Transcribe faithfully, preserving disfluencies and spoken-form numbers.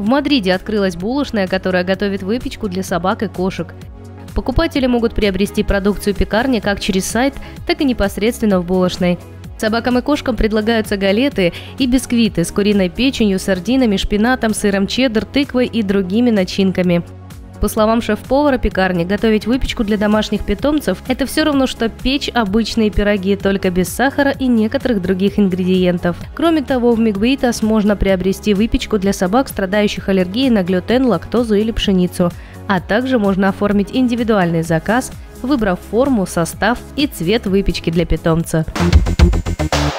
В Мадриде открылась булочная, которая готовит выпечку для собак и кошек. Покупатели могут приобрести продукцию пекарни как через сайт, так и непосредственно в булочной. Собакам и кошкам предлагаются галеты и бисквиты с куриной печенью, сардинами, шпинатом, сыром чеддер, тыквой и другими начинками. По словам шеф-повара пекарни, готовить выпечку для домашних питомцев – это все равно, что печь обычные пироги, только без сахара и некоторых других ингредиентов. Кроме того, в Мигуитас можно приобрести выпечку для собак, страдающих аллергией на глютен, лактозу или пшеницу, а также можно оформить индивидуальный заказ, выбрав форму, состав и цвет выпечки для питомца.